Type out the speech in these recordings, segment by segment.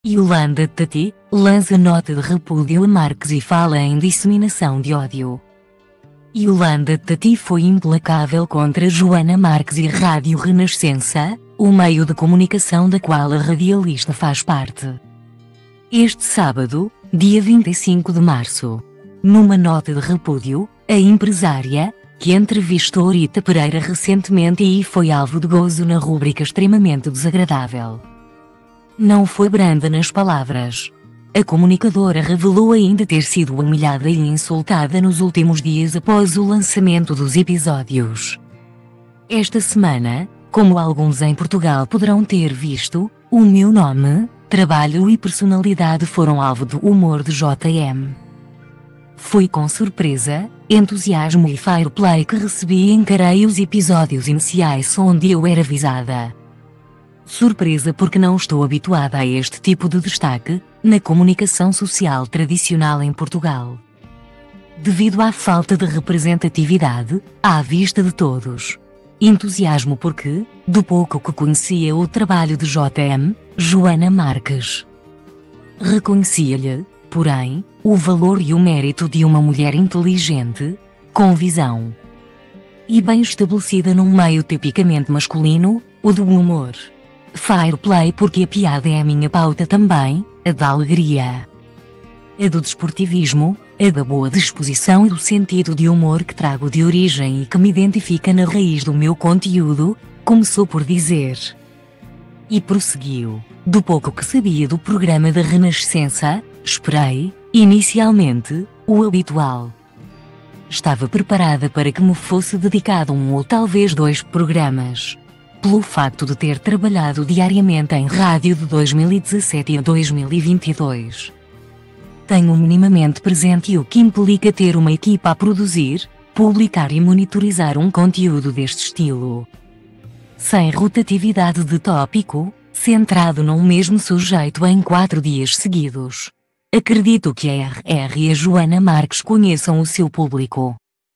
Yolanda Tati lança nota de repúdio a Marques e fala em disseminação de ódio. Yolanda Tati foi implacável contra Joana Marques e Rádio Renascença, o meio de comunicação da qual a radialista faz parte. Este sábado, dia 25 de março, numa nota de repúdio, a empresária, que entrevistou Rita Pereira recentemente e foi alvo de gozo na rúbrica extremamente desagradável, não foi branda nas palavras. A comunicadora revelou ainda ter sido humilhada e insultada nos últimos dias após o lançamento dos episódios. Esta semana, como alguns em Portugal poderão ter visto, o meu nome, trabalho e personalidade foram alvo do humor de JM. Foi com surpresa, entusiasmo e fair play que recebi e encarei os episódios iniciais onde eu era visada. Surpresa porque não estou habituada a este tipo de destaque na comunicação social tradicional em Portugal. Devido à falta de representatividade, à vista de todos. Entusiasmo porque, do pouco que conhecia o trabalho de JM, Joana Marques, reconhecia-lhe, porém, o valor e o mérito de uma mulher inteligente, com visão e bem estabelecida num meio tipicamente masculino, o do humor. Fair play porque a piada é a minha pauta também, a da alegria, a do desportivismo, a da boa disposição e do sentido de humor que trago de origem e que me identifica na raiz do meu conteúdo, começou por dizer. E prosseguiu, do pouco que sabia do programa da Renascença, esperei, inicialmente, o habitual. Estava preparada para que me fosse dedicado um ou talvez dois programas. Pelo facto de ter trabalhado diariamente em rádio de 2017 a 2022. Tenho minimamente presente o que implica ter uma equipa a produzir, publicar e monitorizar um conteúdo deste estilo. Sem rotatividade de tópico, centrado num mesmo sujeito em 4 dias seguidos. Acredito que a RR e a Joana Marques conheçam o seu público.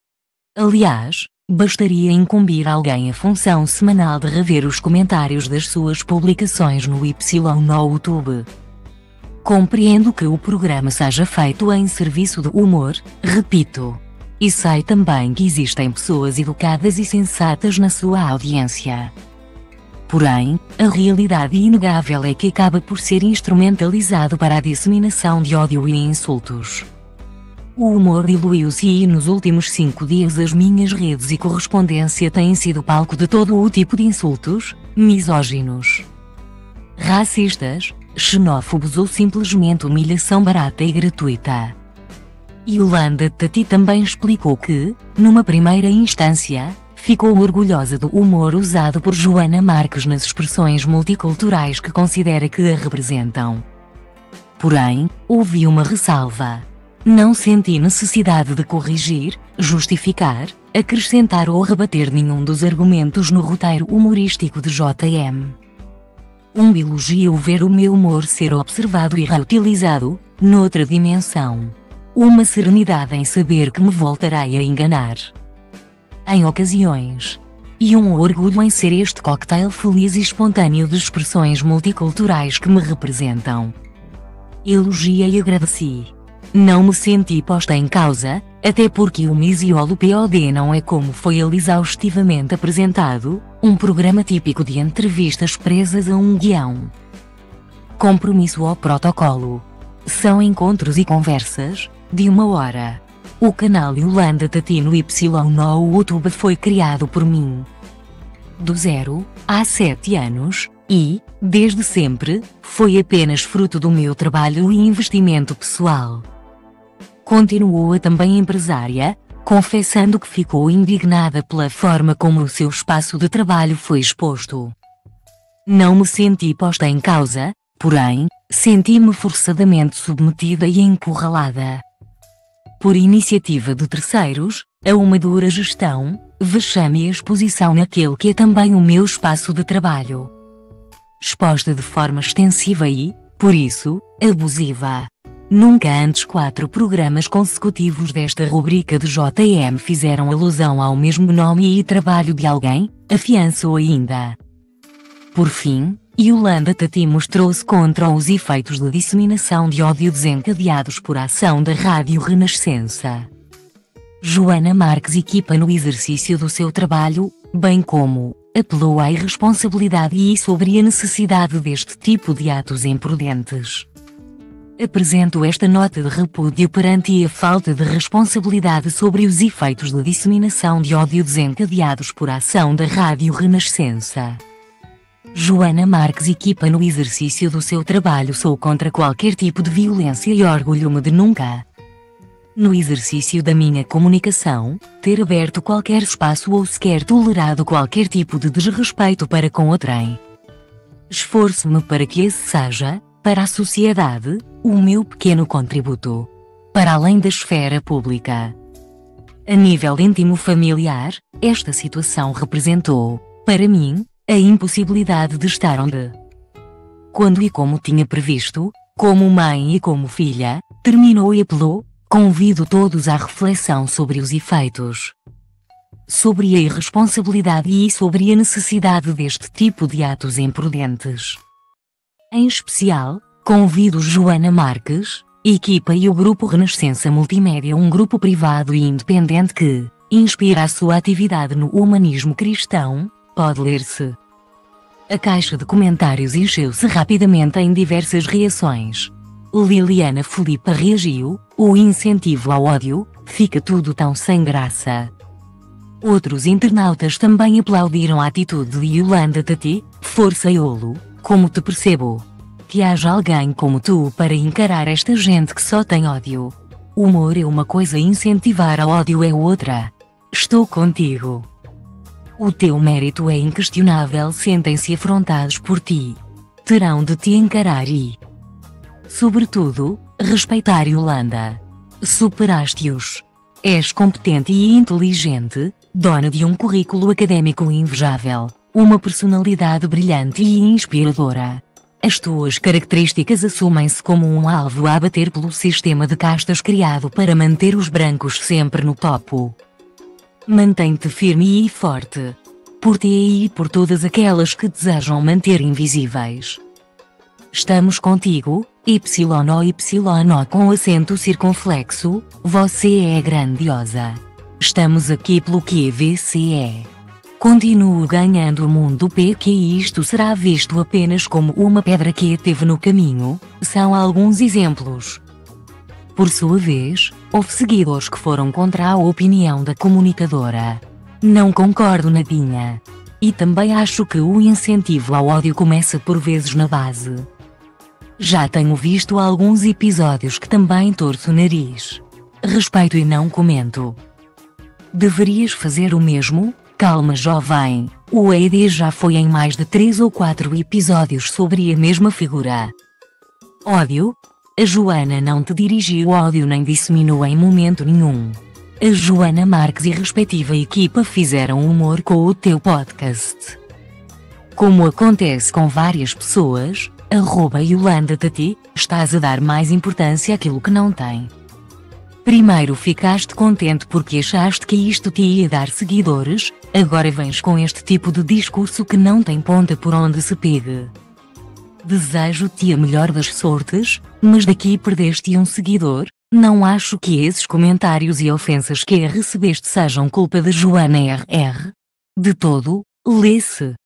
Aliás, bastaria incumbir alguém a função semanal de rever os comentários das suas publicações no Y no YouTube. Compreendo que o programa seja feito em serviço do humor, repito. E sei também que existem pessoas educadas e sensatas na sua audiência. Porém, a realidade inegável é que acaba por ser instrumentalizado para a disseminação de ódio e insultos. O humor diluiu-se e nos últimos 5 dias as minhas redes e correspondência têm sido palco de todo o tipo de insultos, misóginos, racistas, xenófobos ou simplesmente humilhação barata e gratuita. Yolanda Tati também explicou que, numa primeira instância, ficou orgulhosa do humor usado por Joana Marques nas expressões multiculturais que considera que a representam. Porém, houve uma ressalva. Não senti necessidade de corrigir, justificar, acrescentar ou rebater nenhum dos argumentos no roteiro humorístico de JM. Um elogio ver o meu humor ser observado e reutilizado, noutra dimensão. Uma serenidade em saber que me voltarei a enganar em ocasiões. E um orgulho em ser este cocktail feliz e espontâneo de expressões multiculturais que me representam. Elogiei e agradeci. Não me senti posta em causa, até porque o Misiolo POD não é como foi ele exaustivamente apresentado, um programa típico de entrevistas presas a um guião. Compromisso ao protocolo. São encontros e conversas, de 1 hora. O canal Yolanda Tati no Y no YouTube foi criado por mim. Do zero, há 7 anos, e, desde sempre, foi apenas fruto do meu trabalho e investimento pessoal. Continuou a também empresária, confessando que ficou indignada pela forma como o seu espaço de trabalho foi exposto. Não me senti posta em causa, porém, senti-me forçadamente submetida e encurralada. Por iniciativa de terceiros, a uma dura gestão, vexame e exposição naquele que é também o meu espaço de trabalho. Exposta de forma extensiva e, por isso, abusiva. Nunca antes 4 programas consecutivos desta rubrica de JM fizeram alusão ao mesmo nome e trabalho de alguém, afiançou ainda. Por fim, Yolanda Tati mostrou-se contra os efeitos de disseminação de ódio desencadeados por a ação da Rádio Renascença. Joana Marques equipa no exercício do seu trabalho, bem como apelou à irresponsabilidade e sobre a necessidade deste tipo de atos imprudentes. Apresento esta nota de repúdio perante a falta de responsabilidade sobre os efeitos de disseminação de ódio desencadeados por a ação da Rádio Renascença. Joana Marques equipa no exercício do seu trabalho sou contra qualquer tipo de violência e orgulho-me de nunca, no exercício da minha comunicação, ter aberto qualquer espaço ou sequer tolerado qualquer tipo de desrespeito para com outrem. Esforço-me para que esse seja, para a sociedade, o meu pequeno contributo. Para além da esfera pública. A nível íntimo familiar, esta situação representou, para mim, a impossibilidade de estar onde, quando e como tinha previsto, como mãe e como filha, terminou e apelou. Convido todos à reflexão sobre os efeitos, sobre a irresponsabilidade e sobre a necessidade deste tipo de atos imprudentes. Em especial, convido Joana Marques, equipa e o Grupo Renascença Multimédia, um grupo privado e independente que inspira a sua atividade no humanismo cristão. Pode ler-se. A caixa de comentários encheu-se rapidamente em diversas reações. Liliana Filipa reagiu: o incentivo ao ódio, fica tudo tão sem graça. Outros internautas também aplaudiram a atitude de Yolanda Tati: força Iolo, como te percebo. Que haja alguém como tu para encarar esta gente que só tem ódio. Humor é uma coisa, incentivar ao ódio é outra. Estou contigo. O teu mérito é inquestionável, sentem-se afrontados por ti. Terão de te encarar e, sobretudo, respeitar. Yolanda. Superaste-os. És competente e inteligente, dona de um currículo académico invejável, uma personalidade brilhante e inspiradora. As tuas características assumem-se como um alvo a abater pelo sistema de castas criado para manter os brancos sempre no topo. Mantém-te firme e forte. Por ti e por todas aquelas que desejam manter invisíveis. Estamos contigo, YO com acento circunflexo, você é grandiosa. Estamos aqui pelo QVCE. Continuo ganhando o mundo porque isto será visto apenas como uma pedra que teve no caminho, são alguns exemplos. Por sua vez, houve seguidores que foram contra a opinião da comunicadora. Não concordo nadinha. E também acho que o incentivo ao ódio começa por vezes na base. Já tenho visto alguns episódios que também torço o nariz. Respeito e não comento. Deverias fazer o mesmo? Calma, jovem, o ED já foi em mais de 3 ou 4 episódios sobre a mesma figura. Ódio? A Joana não te dirigiu ódio nem disseminou em momento nenhum. A Joana Marques e respectiva equipa fizeram humor com o teu podcast. Como acontece com várias pessoas, @Yolanda Tati, estás a dar mais importância àquilo que não tem. Primeiro ficaste contente porque achaste que isto te ia dar seguidores, agora vens com este tipo de discurso que não tem ponta por onde se pegue. Desejo-te a melhor das sortes, mas daqui perdeste um seguidor. Não acho que esses comentários e ofensas que recebeste sejam culpa de Joana RR. De todo, lê-se.